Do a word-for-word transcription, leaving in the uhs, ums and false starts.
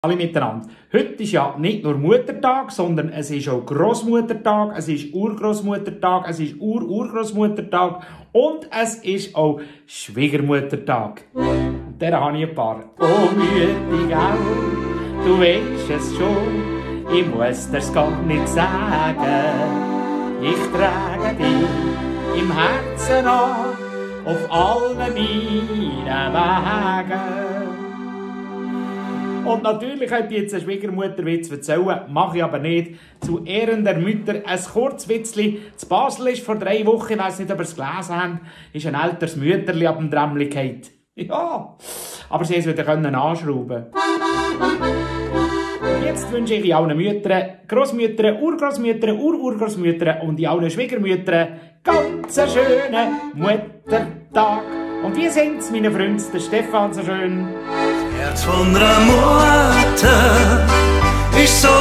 Alle miteinander. Heute ist ja nicht nur Muttertag, sondern es ist auch Grossmuttertag, es ist Urgrossmuttertag, es ist Ur-Urgrossmuttertag und es ist auch Schwiegermuttertag. Und der habe ich ein paar. Oh Mütti, gell, du weisst es schon, ich muss dir's gar nicht sagen. Ich trage dich im Herzen an, auf allen meinen Wegen. Und natürlich könnte ich jetzt einen Schwiegermutterwitz erzählen, mache ich aber nicht. Zu Ehren der Mütter ein Kurzwitzli. Zu Basel ist vor drei Wochen, ich weiss nicht, ob ihr es gelesen habt, ist ein älteres Mütterli ab dem Trämmli gefallen. Ja, aber sie konnten es wieder anschrauben. Jetzt wünsche ich allen Müttern, Grossmüttern, Urgrossmüttern, Ur-Urgrossmüttern und allen Schwiegermüttern ganz einen schönen Muttertag. Und wie sind's, meine Freunde, der Stefan so schön? Herz von einer Mutter ist so